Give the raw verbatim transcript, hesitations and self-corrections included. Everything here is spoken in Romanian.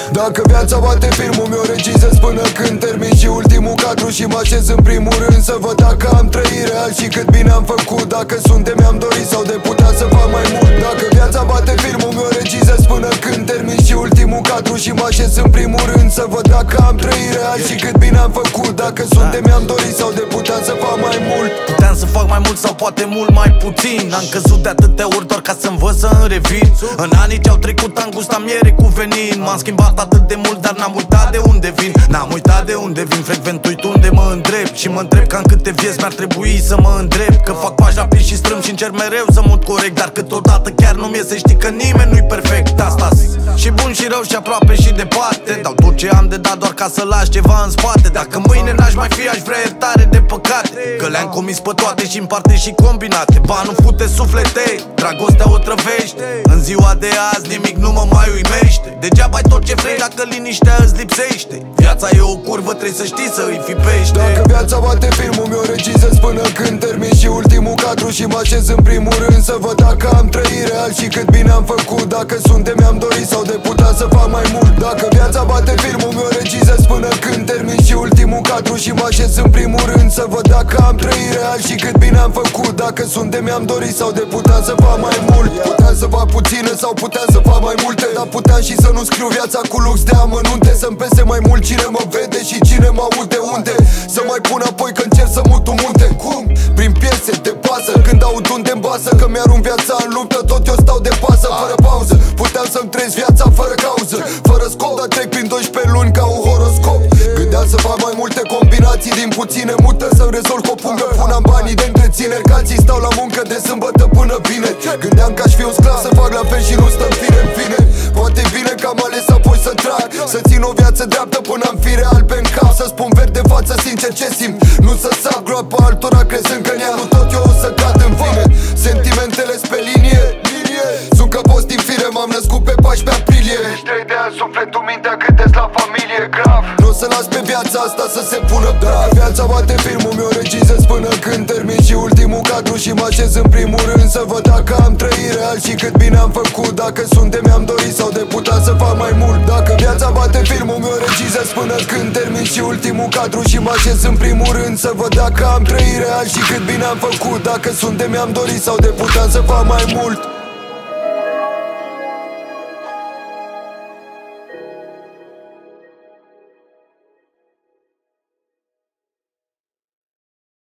Dacă viața bate filmul, mi-o regizez până când termin și ultimul cadru și mă așez în primul rând să văd dacă am trăit real și cât bine am făcut. Dacă sunt de mi-am dorit sau de putea să fac mai mult. Dacă viața bate filmul, mi-o regizez până când termin și ultimul cadru și mă așez în primul rând să văd dacă am trăit real și cât bine am făcut. Dacă sunt de mi-am dorit sau de putea să fac mai mult. Puteam să fac mai mult sau poate mult mai puțin. Am căzut de atâtea ori doar ca să învăț să îmi revin. În anii ce-au trecut am gustat miere cu venin. M-am schimbat atât de mult, dar n-am uitat de unde vin. N-am uitat de unde vin, frecvent uit unde mă îndrept. Și mă întreb cam câte vieți mi-ar trebui să mă îndrept. Că fac pași rapid și strâm și încerc mereu să mut corect. Dar câteodată chiar nu-mi iese, știi că nimeni nu-i perfect. Asta și bun și rău și aproape și departe. Dau tot ce am de dat doar ca să las ceva în spate. Dacă mâine n-aș mai fi, aș vrea iertare de păcate. Că le-am comis pe toate și în parte și combinate. Banul fute suflete, dragostea o trăvește. În ziua de azi nimic nu mă mai uimește. Degeaba ai tot ce vrei dacă liniștea îți lipsește. Viața e o curvă, trebuie să știi să îi fipești. Dacă viața bate filmul, mi-o regizez până când termin și ultimul cadru și mă așez în primul rând să văd dacă am trăit real și cât bine am făcut. Dacă sunt de mi-am dorit sau de putea să fac mai mult. Dacă viața bate filmul, mi-o regizez până când termin și ultimul cadru și mă așez în primul rând să văd dacă am trăit real și cât bine am făcut. Dacă sunt de mi-am dorit sau de putea să fac mai mult. Puteam să fac puține sau puteam să fac mai multe, dar puteam și să nu scriu viața cu lux de amănunte. Să-mi pese mai mult cine mă vede și cine mă aude unde. Să mai pun apoi că încerc să mut un munte. Cum? Prin piese de pasă, când aud unde-mi basă. Că mi-arunc viața în luptă, tot eu stau de pasă fără pauză. Puteam să-mi trăiesc viața fără cauză, fără scop, dar trec prin doisprezece luni ca un horoscop. Gândeam să fac mai multe combinații din puține mută, să-mi rezolv cu o pungă. Puneam banii de întrețineri, că alții stau la muncă de sâmbătă până vineri. Gândeam că aș fi un sclav să fac la fel și nu stăm fine în fine. Poate bine că am ales apoi să trag, să țin o viață dreaptă până am fi real pe cap. Să spun verde de față sincer ce simt, nu să sap groapa altora crezând că în ea nu tot eu o să cad în fine. Sentimentele-s pe linie, linie. Sunt ca post din fire, m-am născut pe paisprezece aprilie. Trei de ani sufletul, mintea cântesc la familie grav. Nu o să las pe viața asta să se pună praf. Dacă viața bate filmul, mi-o regizez până când termin și ultimul cadru și mă așez în primul rând să văd dacă am trăit real și cât bine am făcut. Dacă sunt de mi-am dorit sau de putea să fac mai mult. Dacă viața bate filmul, mi-o regizez până când termin și ultimul cadru și mă așez în primul rând să văd dacă am trăit real și cât bine am făcut. Dacă sunt de mi-am dorit sau de putea să fac mai mult.